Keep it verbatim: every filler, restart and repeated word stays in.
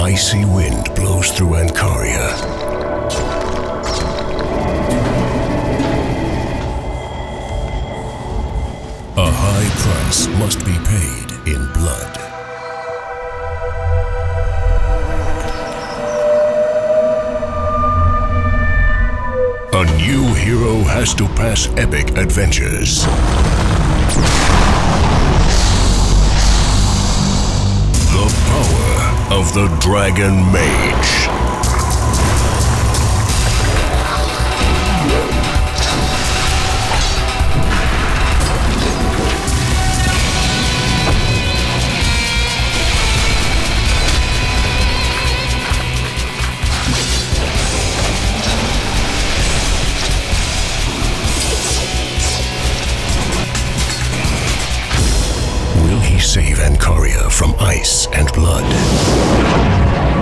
icy wind blows through Ancaria. A high price must be paid in blood. A new hero has to pass epic adventures. The power of the Dragon Mage. Will he save Ancaria from ice and blood?